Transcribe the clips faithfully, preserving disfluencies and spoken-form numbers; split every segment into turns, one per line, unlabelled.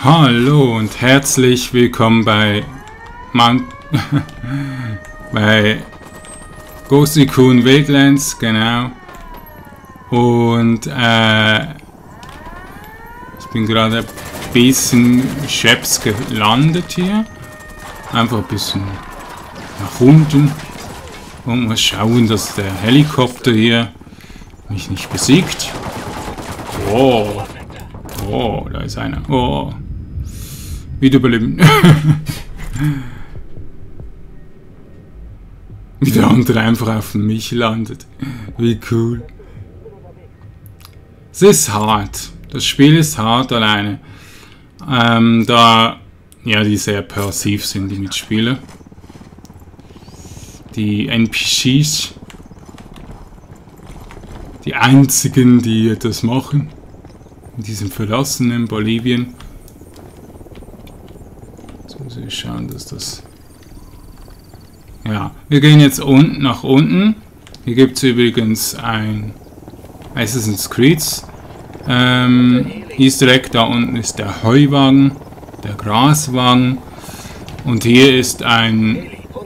Hallo und herzlich willkommen bei Mount bei Ghost Recon Wildlands, genau. Und äh, ich bin gerade ein bisschen scheps gelandet hier. Einfach ein bisschen nach unten und mal schauen, dass der Helikopter hier mich nicht besiegt. Oh, oh, da ist einer. Oh, wieder überleben. Wie der andere einfach auf mich landet. Wie cool. Es ist hart. Das Spiel ist hart alleine. Ähm, da, ja, die sehr passiv sind, die Mitspieler. Die N P Cs. Die einzigen, die etwas machen. In diesem verlassenen Bolivien. Jetzt muss ich schauen, dass das... Ja, wir gehen jetzt unten nach unten. Hier gibt es übrigens ein Assassin's Creed ähm, Easter Egg. Da unten ist der Heuwagen, der Graswagen. Und hier ist ein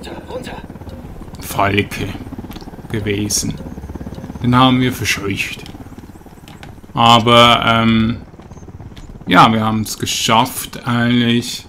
Falke gewesen. Den haben wir verscheucht. Aber, ähm, ja, wir haben es geschafft eigentlich,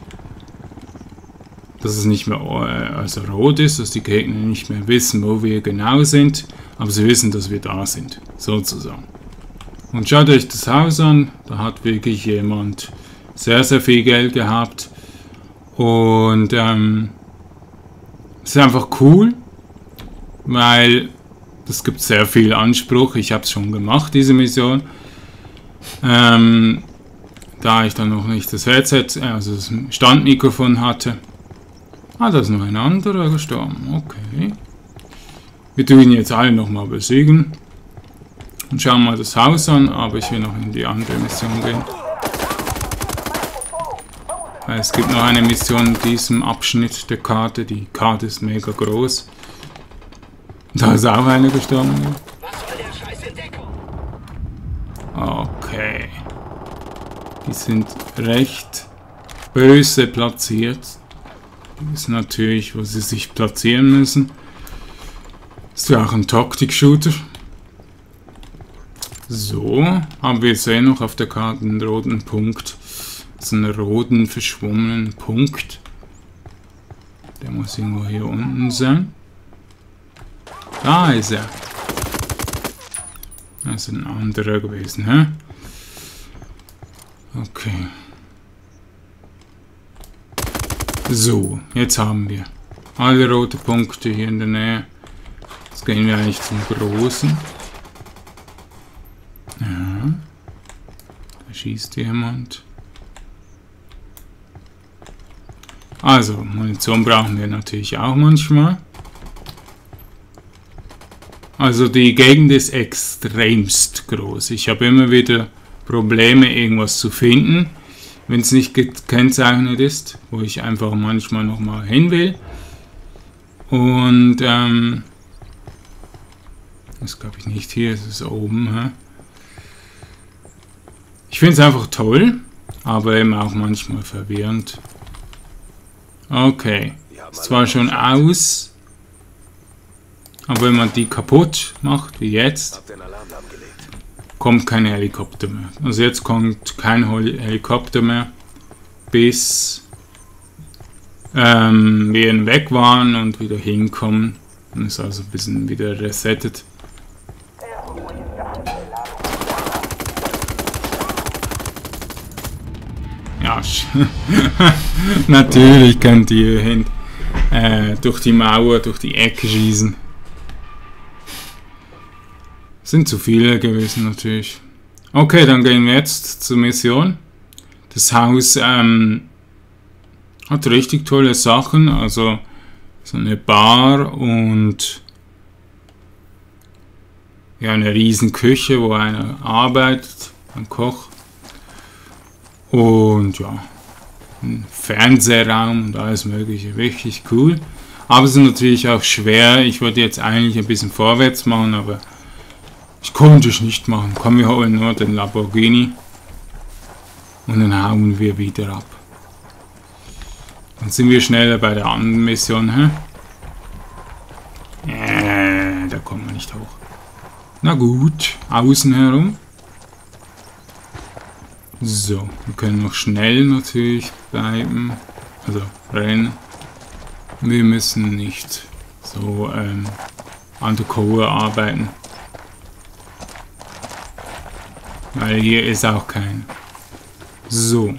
dass es nicht mehr äh, also rot ist, dass die Gegner nicht mehr wissen, wo wir genau sind, aber sie wissen, dass wir da sind, sozusagen. Und schaut euch das Haus an, da hat wirklich jemand sehr, sehr viel Geld gehabt. Und, ähm, es ist einfach cool, weil es gibt sehr viel Anspruch. Ich habe es schon gemacht, diese Mission. Ähm, da ich dann noch nicht das Headset, also das Standmikrofon hatte. Ah, da ist noch ein anderer gestorben. Okay. Wir tun ihn jetzt alle nochmal besiegen. Und schauen mal das Haus an, aber ich will noch in die andere Mission gehen. Weil es gibt noch eine Mission in diesem Abschnitt der Karte. Die Karte ist mega groß. Da ist auch einer gestorben. Okay. Die sind recht böse platziert. Die wissen natürlich, wo sie sich platzieren müssen. Ist ja auch ein Taktik-Shooter. So, haben wir jetzt eh noch auf der Karte einen roten Punkt. So einen roten, verschwommenen Punkt. Der muss irgendwo hier unten sein. Da ist er. Das ist ein anderer gewesen, hä? Okay. So, jetzt haben wir alle rote Punkte hier in der Nähe. Jetzt gehen wir eigentlich zum Großen. Ja. Da schießt jemand. Also, Munition brauchen wir natürlich auch manchmal. Also die Gegend ist extremst groß. Ich habe immer wieder Probleme, irgendwas zu finden, wenn es nicht gekennzeichnet ist, wo ich einfach manchmal nochmal hin will. Und ähm, das glaube ich nicht hier, es ist oben. Hä? Ich finde es einfach toll, aber eben auch manchmal verwirrend. Okay, ist zwar schon aus. Aber wenn man die kaputt macht, wie jetzt, kommt kein Helikopter mehr. Also jetzt kommt kein Helikopter mehr, bis ähm, wir weg waren und wieder hinkommen. Und ist also ein bisschen wieder resettet. Ja, natürlich könnt ihr hin, äh, durch die Mauer, durch die Ecke schießen. Sind zu viele gewesen natürlich. Okay, dann gehen wir jetzt zur Mission. Das Haus ähm, hat richtig tolle Sachen. Also so eine Bar und ja, eine riesen Küche, wo einer arbeitet, ein Koch. Und ja, ein Fernsehraum und alles mögliche. Richtig cool. Aber es ist natürlich auch schwer. Ich wollte jetzt eigentlich ein bisschen vorwärts machen, aber ich konnte es nicht machen. Komm, wir holen nur den Lamborghini. Und dann hauen wir wieder ab. Dann sind wir schneller bei der anderen Mission, hä? Äh, da kommen wir nicht hoch. Na gut, außen herum. So, wir können noch schnell natürlich bleiben. Also rennen. Wir müssen nicht so ähm, undercover arbeiten. Weil hier ist auch kein. So.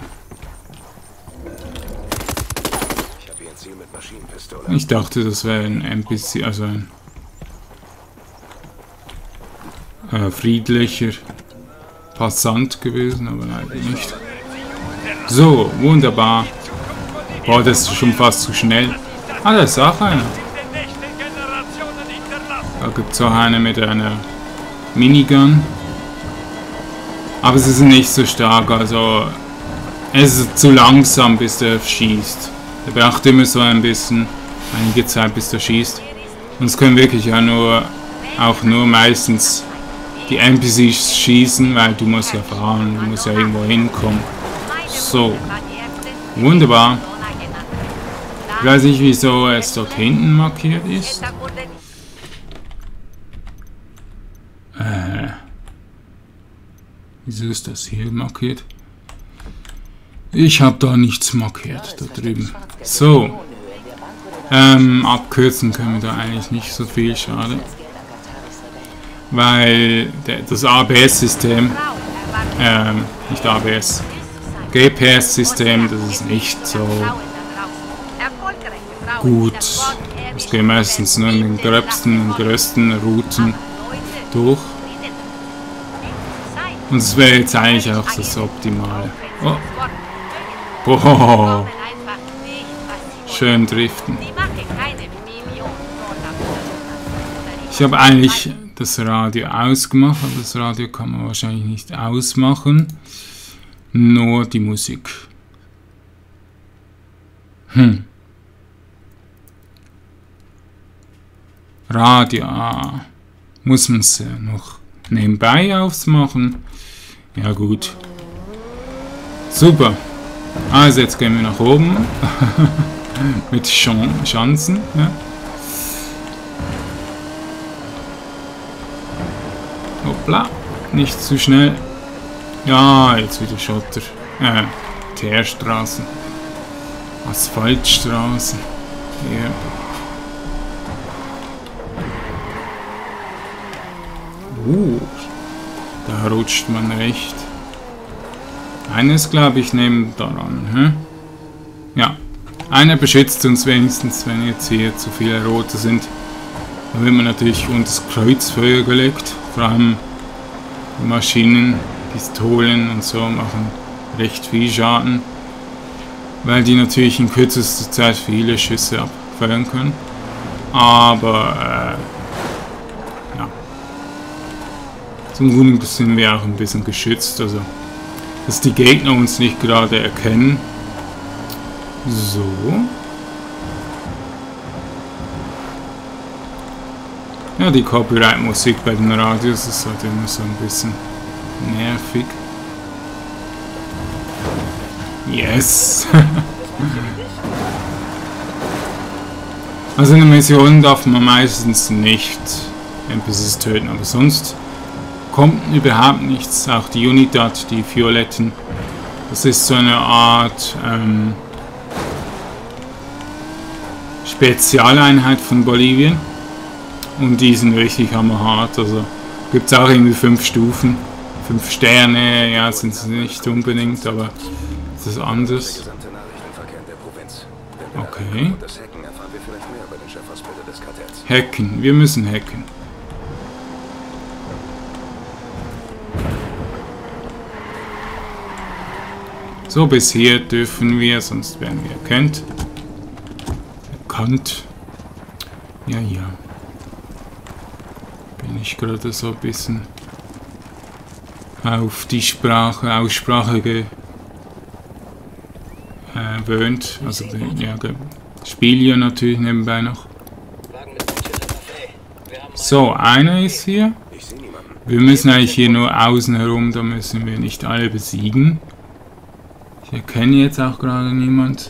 Ich dachte, das wäre ein N P C, also ein äh, friedlicher Passant gewesen, aber leider nicht. So, wunderbar. Boah, das ist schon fast zu schnell. Ah, da ist auch einer. Da gibt es auch eine mit einer Minigun. Aber sie sind nicht so stark, also es ist zu langsam, bis der schießt. Der braucht immer so ein bisschen, einige Zeit, bis der schießt. Und es können wirklich auch nur, auch nur meistens die N P Cs schießen, weil du musst ja fahren, du musst ja irgendwo hinkommen. So, wunderbar. Ich weiß nicht, wieso es dort hinten markiert ist. Äh, wieso ist das hier markiert? Ich habe da nichts markiert, da drüben. So. Ähm, abkürzen können wir da eigentlich nicht so viel, schade. Weil der, das A B S-System, ähm, nicht A B S, G P S-System, das ist nicht so gut. Es geht meistens nur in den gröbsten und größten Routen durch. Und es wäre jetzt eigentlich auch das Optimale. Oh. Boah. Schön driften. Ich habe eigentlich das Radio ausgemacht, aber das Radio kann man wahrscheinlich nicht ausmachen. Nur die Musik. Hm. Radio, ah. Muss man es noch nebenbei ausmachen? Ja gut. Super. Also jetzt gehen wir nach oben. Mit Chan Chancen. Ja. Hoppla. Nicht zu schnell. Ja, jetzt wieder Schotter. Äh, Teerstraßen. Asphaltstraßen. Ja. Uh, da rutscht man recht. Eines, glaube ich, nehmen daran. Hä? Ja, einer beschützt uns wenigstens, wenn jetzt hier zu viele Rote sind. Da wird man natürlich unter das Kreuzfeuer gelegt. Vor allem Maschinen, Pistolen und so machen recht viel Schaden. Weil die natürlich in kürzester Zeit viele Schüsse abfeuern können. Aber, äh, ja. Zum Glück sind wir auch ein bisschen geschützt, also dass die Gegner uns nicht gerade erkennen. So. Ja, die Copyright-Musik bei den Radios ist halt immer so ein bisschen nervig. Yes! Also in den Missionen darf man meistens nicht N P Cs töten, aber sonst kommt überhaupt nichts. Auch die Unidad, die Violetten, das ist so eine Art ähm, Spezialeinheit von Bolivien. Und die sind richtig hammerhart. Also gibt es auch irgendwie fünf Stufen. Fünf Sterne, ja, sind sie nicht unbedingt, aber es ist anders. Okay. Hacken, wir müssen hacken. So, bis hier dürfen wir, sonst werden wir erkannt. Erkannt. Ja, ja. Bin ich gerade so ein bisschen auf die Sprache, Aussprache gewöhnt. Also, ja, spiele ja natürlich nebenbei noch. So, einer ist hier. Wir müssen eigentlich hier nur außen herum, da müssen wir nicht alle besiegen. Ich erkenne jetzt auch gerade niemand.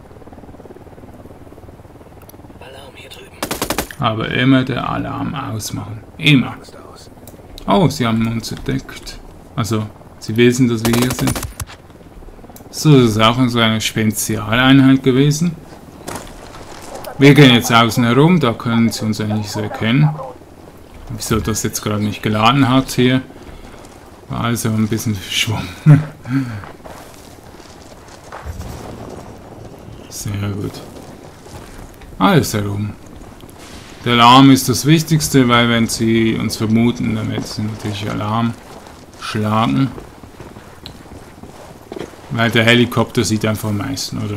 Alarm hier drüben.
Aber immer der Alarm ausmachen. Immer. Oh, sie haben uns entdeckt. Also, sie wissen, dass wir hier sind. So, das ist auch so eine Spezialeinheit gewesen. Wir gehen jetzt außen herum, da können sie uns eigentlich so erkennen. Wieso das jetzt gerade nicht geladen hat hier. War also ein bisschen verschwommen. Sehr gut. Alles herum. Der Alarm ist das Wichtigste, weil wenn sie uns vermuten, dann werden sie natürlich Alarm schlagen. Weil der Helikopter sieht einfach am meisten, oder?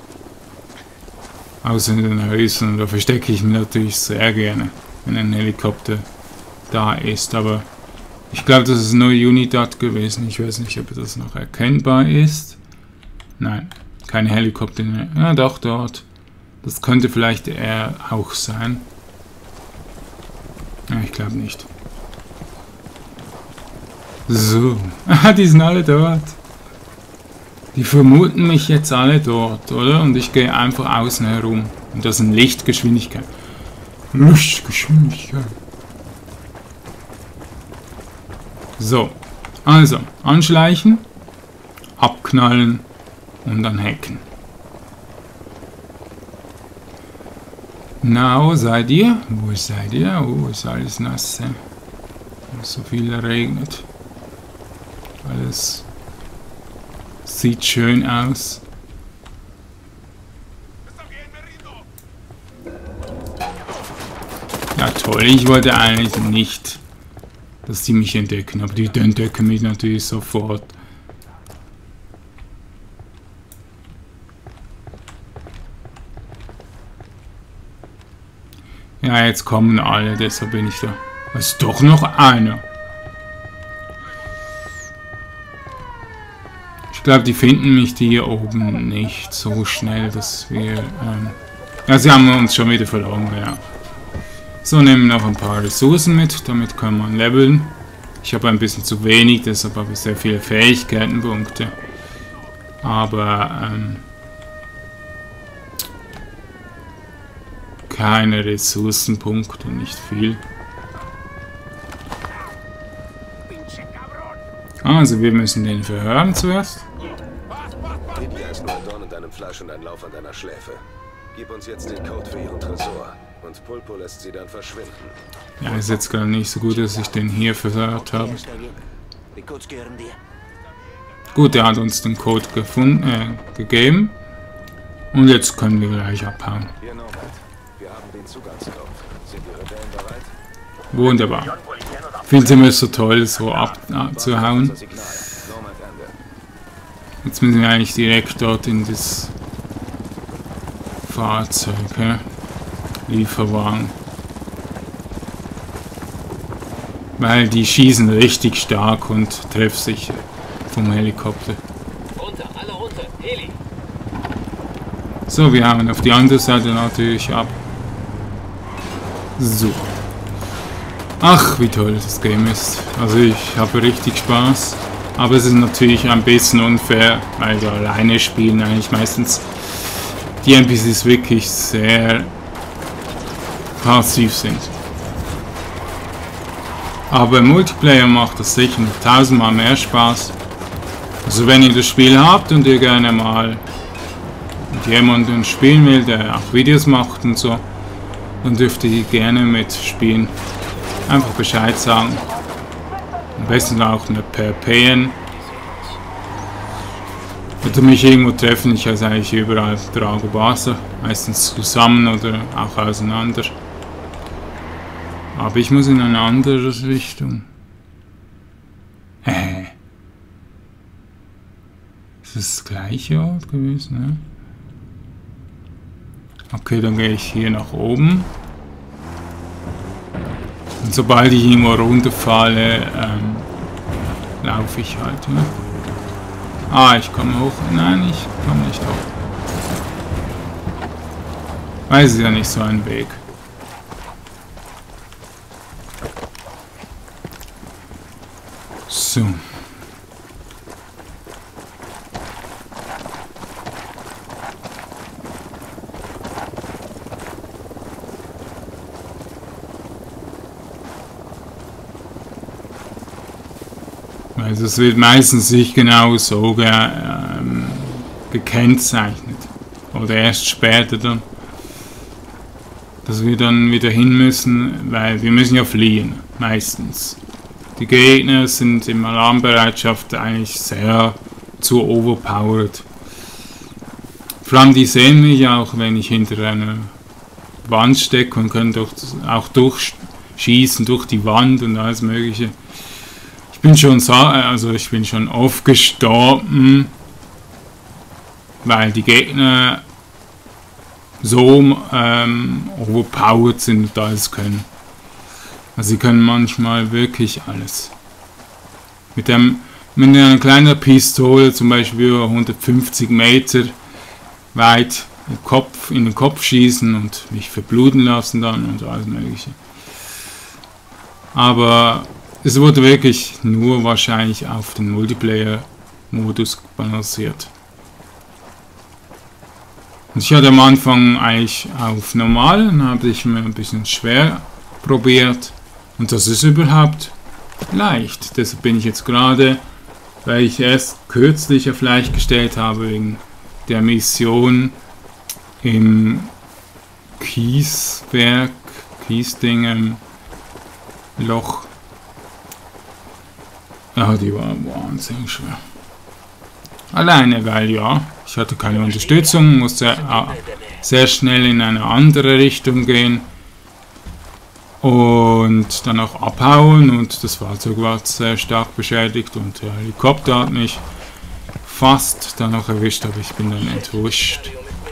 Außer in den Häusern, da verstecke ich mich natürlich sehr gerne, wenn ein Helikopter da ist. Aber ich glaube, das ist nur Unidad gewesen. Ich weiß nicht, ob das noch erkennbar ist. Nein, kein Helikopter. Ja, doch, dort. Das könnte vielleicht er auch sein. Ja, ich glaube nicht. So, die sind alle dort. Die vermuten mich jetzt alle dort, oder? Und ich gehe einfach außen herum. Und das in Lichtgeschwindigkeit. Lichtgeschwindigkeit. So, also, anschleichen, abknallen und dann hacken. Na, wo seid ihr? Wo seid ihr? Oh, ist alles nass. So viel regnet. Alles sieht schön aus. Ja toll, ich wollte eigentlich nicht, dass die mich entdecken, aber die entdecken mich natürlich sofort. Ja, jetzt kommen alle, deshalb bin ich da. Es ist doch noch einer. Ich glaube, die finden mich die hier oben nicht so schnell, dass wir... Ähm ja, sie haben uns schon wieder verloren, ja. So, nehmen wir noch ein paar Ressourcen mit, damit kann man leveln. Ich habe ein bisschen zu wenig, deshalb habe ich sehr viele Fähigkeitenpunkte. Aber, ähm... keine Ressourcenpunkte, nicht viel. Also, wir müssen den verhören zuerst.
Lydia ist nur ein Dorn in deinem Fleisch und ein Lauf an deiner Schläfe. Gib uns jetzt den Code für ihren Tresor. Und Pulpo lässt sie dann verschwinden.
Ja, ist jetzt gerade nicht so gut, dass ich den hier verhört habe. Gut, er hat uns den Code gefunden, äh, gegeben. Und jetzt können wir gleich abhauen.
Hier Norbert. Wir haben den Zugangscode. Sind die Rebellen bereit?
Wunderbar. Ich finde es immer so toll, so abzuhauen. Jetzt müssen wir eigentlich direkt dort in das Fahrzeug, ja? Lieferwagen. Weil die schießen richtig stark und treffsicher vom Helikopter.
Runter, alle runter. Heli.
So, wir haben auf die andere Seite natürlich ab. So. Ach, wie toll das Game ist. Also ich habe richtig Spaß. Aber es ist natürlich ein bisschen unfair, weil wir alleine spielen eigentlich meistens die N P Cs wirklich sehr passiv sind. Aber im Multiplayer macht das sicher noch tausendmal mehr Spaß. Also wenn ihr das Spiel habt und ihr gerne mal mit jemandem spielen will, der auch Videos macht und so, dann dürft ihr gerne mitspielen. Einfach Bescheid sagen. Am besten auch eine per P N. Oder mich irgendwo treffen, ich heiße eigentlich überall Drago Basa. Meistens zusammen oder auch auseinander. Aber ich muss in eine andere Richtung. Hä? Ist das das gleiche Ort gewesen, ne? Okay, dann gehe ich hier nach oben. Und sobald ich irgendwo runterfalle, ähm, laufe ich halt, ne? Ah, ich komme hoch. Nein, ich komme nicht hoch. Weil es ist ja nicht so ein Weg. So. Also es wird meistens nicht genau so ge ähm, gekennzeichnet. Oder erst später dann. Dass wir dann wieder hin müssen, weil wir müssen ja fliehen, meistens. Die Gegner sind in Alarmbereitschaft eigentlich sehr zu overpowered. Vor allem die sehen mich auch, wenn ich hinter einer Wand stecke und können durch, auch durchschießen durch die Wand und alles mögliche. Ich bin schon also ich bin schon oft gestorben, weil die Gegner so ähm, overpowered sind und alles können. Also sie können manchmal wirklich alles. Mit, dem, mit einer kleinen Pistole zum Beispiel hundertfünfzig Meter weit im Kopf, in den Kopf schießen und mich verbluten lassen dann und alles mögliche. Aber es wurde wirklich nur wahrscheinlich auf den Multiplayer-Modus balanciert. Und ich hatte am Anfang eigentlich auf normal, dann habe ich mir ein bisschen schwer probiert. Und das ist überhaupt leicht. Deshalb bin ich jetzt gerade, weil ich erst kürzlich auf leicht gestellt habe, wegen der Mission im Kieswerk, Kiesding, ähm, Loch. Ja, die war wahnsinnig schwer. Alleine, weil ja, ich hatte keine Unterstützung, musste äh, sehr schnell in eine andere Richtung gehen und dann auch abhauen und das Fahrzeug war sehr stark beschädigt und der Helikopter hat mich fast dann noch erwischt, aber ich bin dann entwischt.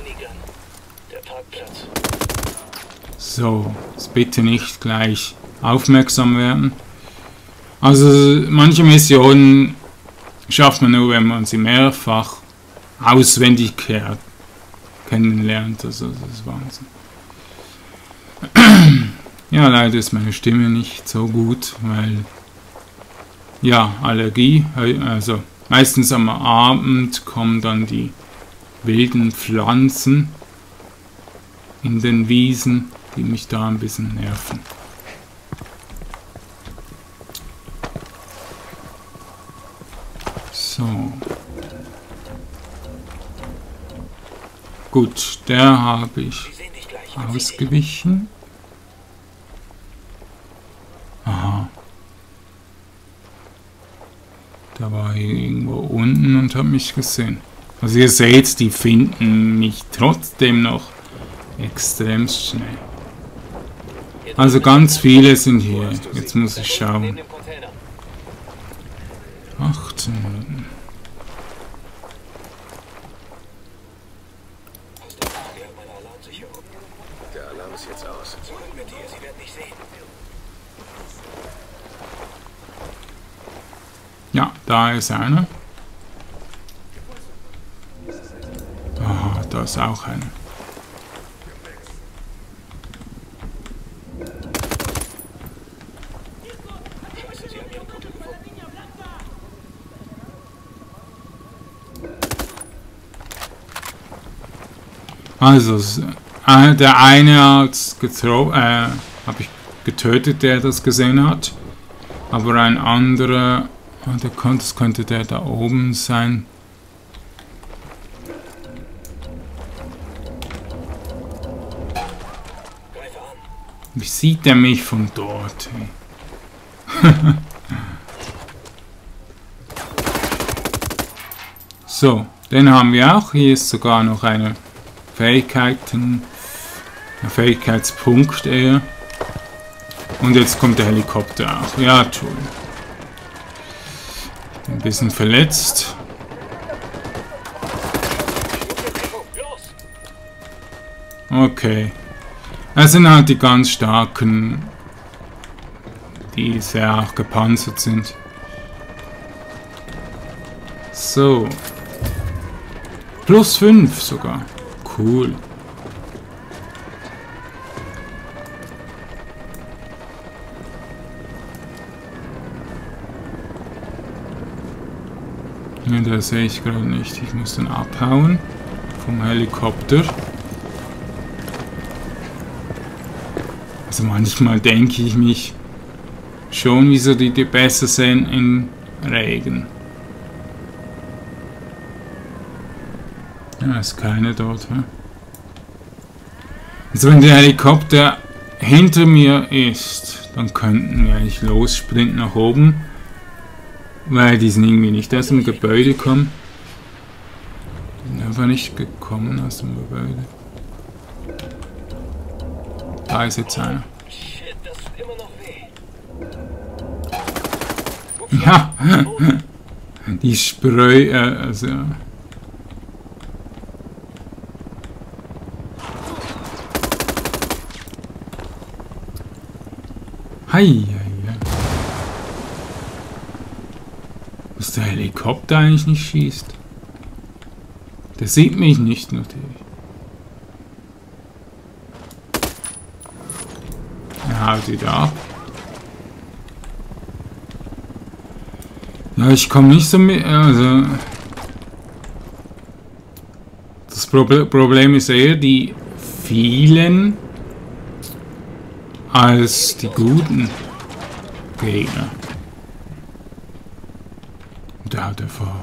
So, jetzt bitte nicht gleich aufmerksam werden. Also manche Missionen schafft man nur, wenn man sie mehrfach auswendig kennenlernt. Also das ist Wahnsinn. Ja, leider ist meine Stimme nicht so gut, weil ja, Allergie, also meistens am Abend kommen dann die wilden Pflanzen in den Wiesen, die mich da ein bisschen nerven. So. Gut, der habe ich ausgewichen. Aha. Da war hier irgendwo unten und hat mich gesehen. Also ihr seht, die finden mich trotzdem noch extrem schnell. Also ganz viele sind hier. Jetzt muss ich schauen. achtzehn Minuten.
Der Alarm ist jetzt aus.
Ja, da ist einer. Ah, da ist auch einer. Also, äh, der eine hat getro äh, habe ich getötet, der das gesehen hat. Aber ein anderer, der könnte, das könnte der da oben sein. Wie sieht er mich von dort? Hey? So, den haben wir auch. Hier ist sogar noch eine Fähigkeiten, ein Fähigkeitspunkt eher. Und jetzt kommt der Helikopter auch. Ja, toll. Ein bisschen verletzt. Okay. Das sind halt die ganz starken, die sehr auch gepanzert sind. So. Plus fünf sogar. Cool. Ja, das sehe ich gerade nicht. Ich muss dann abhauen vom Helikopter. Also manchmal denke ich mich schon, wieso die die besser sind in Regen. Ja, ist keine dort. Hm? Also wenn der Helikopter hinter mir ist, dann könnten wir eigentlich lossprinten nach oben. Weil die sind irgendwie nicht aus dem Gebäude gekommen. Die sind einfach nicht gekommen aus dem Gebäude. Da ist jetzt einer.
Shit, das tut immer noch weh.
Ja, die Spreu, äh, also. Hei, hei, hei. Dass der Helikopter eigentlich nicht schießt. Der sieht mich nicht natürlich. Er haut wieder ab. Ja, ich komme nicht so mit. Also. Das Proble- Problem ist eher die vielen als die guten Gegner. Da hat er vor.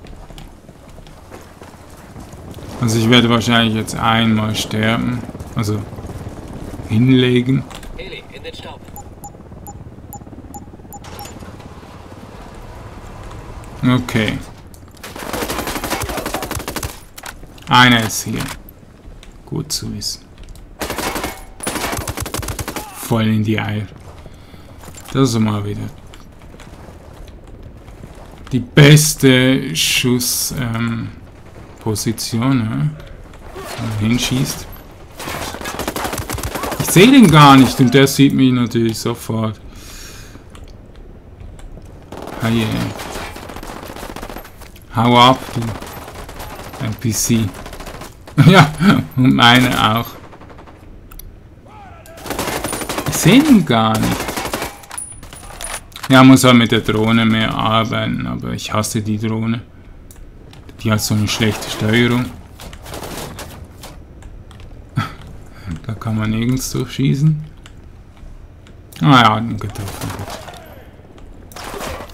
Also ich werde wahrscheinlich jetzt einmal sterben. Also hinlegen.
Heli, in den Staub.
Okay. Einer ist hier. Gut zu wissen. Voll in die Eier. Das ist mal wieder die beste Schussposition, ähm, ja? Wenn man hinschießt. Ich sehe den gar nicht und der sieht mich natürlich sofort. Hey, hau ab, du N P C. Ja, und meine auch. Ich sehe ihn gar nicht. Ja, muss halt mit der Drohne mehr arbeiten, aber ich hasse die Drohne. Die hat so eine schlechte Steuerung. Da kann man nirgends durchschießen. Ah ja, den getroffen. Gut.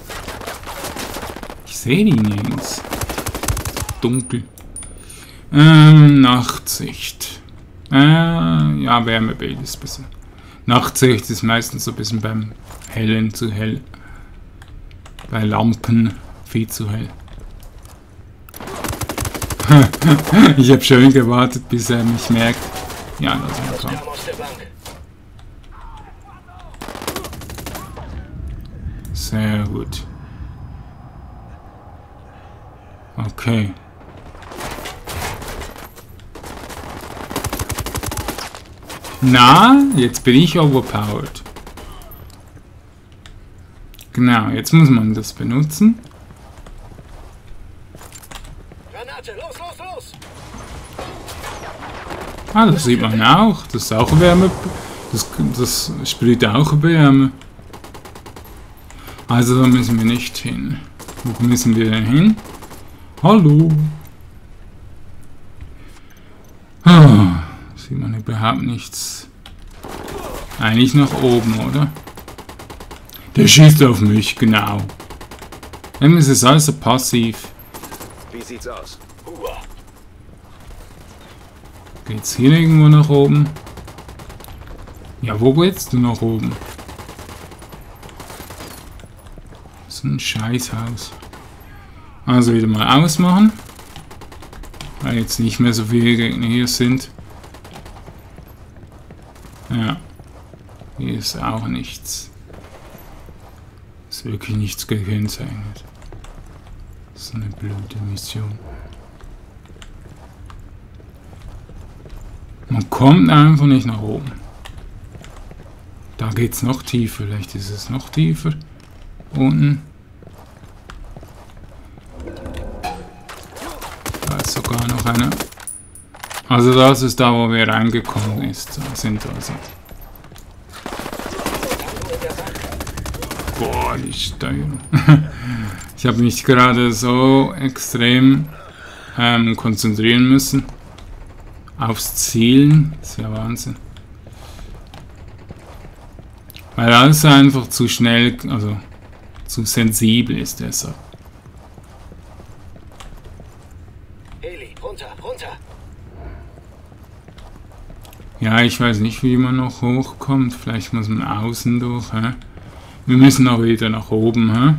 Ich sehe ihn nirgends. Dunkel. Ähm, Nachtsicht. Äh, ja, Wärmebild ist besser. Nachtsicht ist meistens so ein bisschen beim Hellen zu hell. Bei Lampen viel zu hell. Ich habe schön gewartet, bis er mich merkt. Ja, das ist klar. Sehr gut. Okay. Na, jetzt bin ich overpowered. Genau, jetzt muss man das benutzen.
Granate, los, los, los!
Ah, das sieht man auch. Das ist auch Wärme. Das, das sprüht auch Wärme. Also da müssen wir nicht hin. Wo müssen wir denn hin? Hallo? Ah, sieht man überhaupt nichts. Eigentlich nach oben, oder? Der schießt auf mich, genau. Dann ist es also passiv.
Wie sieht's aus?
Geht's hier irgendwo nach oben? Ja, wo geht's denn nach oben? So ein Scheißhaus. Also wieder mal ausmachen. Weil jetzt nicht mehr so viele Gegner hier sind. Ja. Hier ist auch nichts. Ist wirklich nichts gekennzeichnet. So eine blöde Mission. Man kommt einfach nicht nach oben. Da geht's noch tiefer. Vielleicht ist es noch tiefer. Unten. Da ist sogar noch einer. Also das ist da, wo wir reingekommen ist, sind also. Boah, die Steuerung. Ich habe mich gerade so extrem ähm, konzentrieren müssen. Aufs Zielen. Das ist ja Wahnsinn. Weil alles einfach zu schnell, also zu sensibel ist deshalb.
Heli, runter, runter.
Ja, ich weiß nicht, wie man noch hochkommt. Vielleicht muss man außen durch. Hä? Wir müssen auch wieder nach oben. Hä?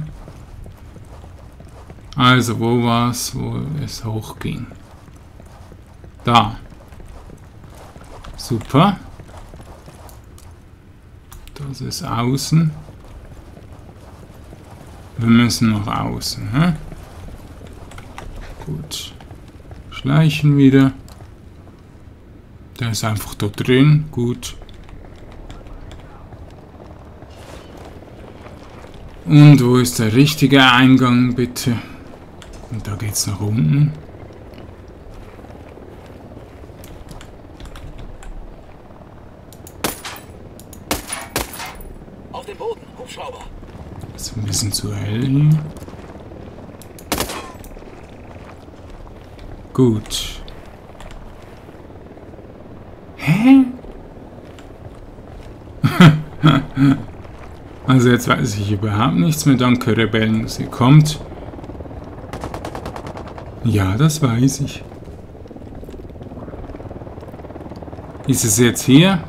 Also, wo war es, wo es hochging? Da. Super. Das ist außen. Wir müssen nach außen. Hä? Gut. Schleichen wieder. Der ist einfach da drin. Gut. Und wo ist der richtige Eingang, bitte? Und da geht's nach unten.
Auf den Boden, Hubschrauber.
Ist ein bisschen zu hell hier. Gut. Hä? Also jetzt weiß ich überhaupt nichts mehr. Danke, Rebellen, dass ihr kommt. Ja, das weiß ich. Ist es jetzt hier?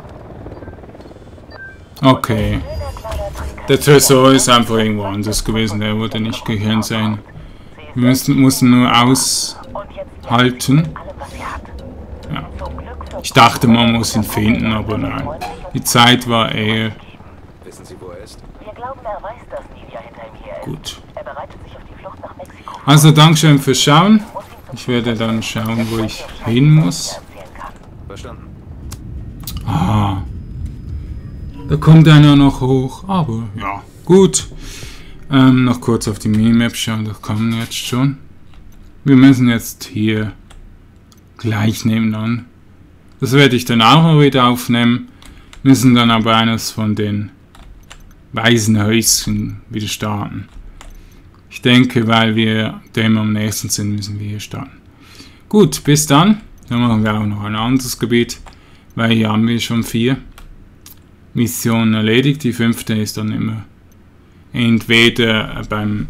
Okay. Der Tresor ist einfach irgendwo anders gewesen. Der wurde nicht gekennzeichnet. Wir müssen, mussten nur aushalten. Ja. Ich dachte, man muss ihn finden, aber nein. Die Zeit war eher...
Wissen Sie, wo er ist?
Wir glauben, er weiß, dass Nidia hinter ihm hier ist.
Gut.
Er bereitet sich auf die Flucht nach Mexiko.
Also, Dankeschön fürs Schauen. Ich werde dann schauen, wo ich hin muss.
Verstanden.
Ah. Da kommt einer noch hoch. Aber, ja, gut. Ähm, noch kurz auf die Minimap schauen. Das kann man jetzt schon. Wir müssen jetzt hier gleich nebenan. Das werde ich dann auch noch wieder aufnehmen. Müssen dann aber eines von den weißen Häuschen wieder starten. Ich denke, weil wir dem am nächsten sind, müssen wir hier starten. Gut, bis dann. Dann machen wir auch noch ein anderes Gebiet, weil hier haben wir schon vier Missionen erledigt. Die fünfte ist dann immer entweder beim,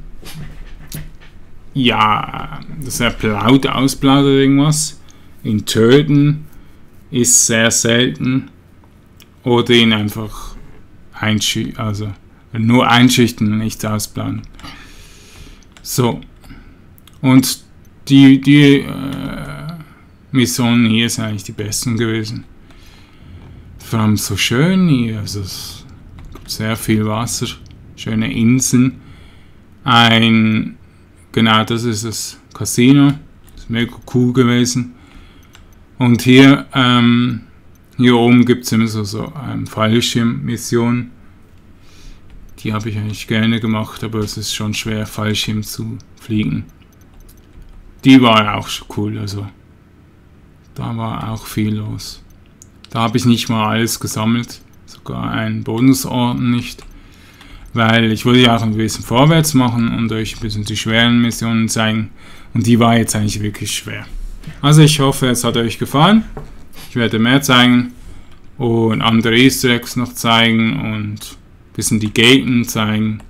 ja, dass er laut ausplaudert oder irgendwas. Ihn töten ist sehr selten. Oder ihn einfach einschüchtern, also nur einschüchtern und nichts ausplaudern. So. Und die, die äh, Missionen hier sind eigentlich die besten gewesen. Vor allem so schön hier. Also es gibt sehr viel Wasser. Schöne Inseln. Ein, genau das ist das Casino. Das ist mega cool gewesen. Und hier, ähm, hier oben gibt es immer so, so ähm, Fallschirmmissionen. Die habe ich eigentlich gerne gemacht, aber es ist schon schwer, Fallschirm zu fliegen. Die war auch cool, also da war auch viel los. Da habe ich nicht mal alles gesammelt, sogar einen Bonusorden nicht, weil ich wollte ja auch ein bisschen vorwärts machen und euch ein bisschen die schweren Missionen zeigen. Und die war jetzt eigentlich wirklich schwer. Also ich hoffe, es hat euch gefallen. Ich werde mehr zeigen und andere Easter Eggs noch zeigen und bisschen die Gegenden zeigen.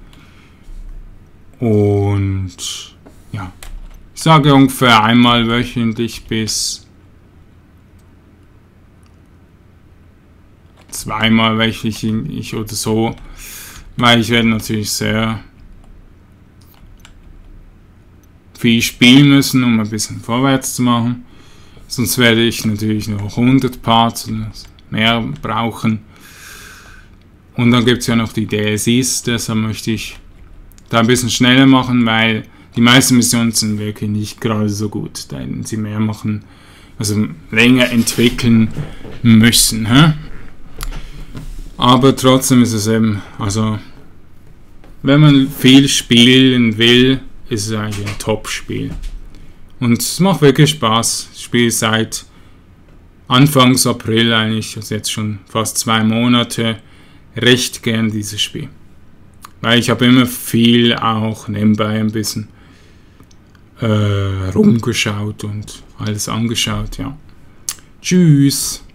Und ja, ich sage ungefähr einmal wöchentlich bis zweimal wöchentlich oder so, weil ich werde natürlich sehr viel spielen müssen, um ein bisschen vorwärts zu machen. Sonst werde ich natürlich noch hundert Parts oder mehr brauchen. Und dann gibt es ja noch die D L Cs, deshalb möchte ich da ein bisschen schneller machen, weil die meisten Missionen sind wirklich nicht gerade so gut. Da hätten sie mehr machen, also länger entwickeln müssen. Hä? Aber trotzdem ist es eben, also wenn man viel spielen will, ist es eigentlich ein Top-Spiel. Und es macht wirklich Spaß. Ich spiele seit Anfangs April eigentlich, also jetzt schon fast zwei Monate, recht gern dieses Spiel. Weil ich habe immer viel auch nebenbei ein bisschen äh, rumgeschaut und alles angeschaut, ja. Tschüss!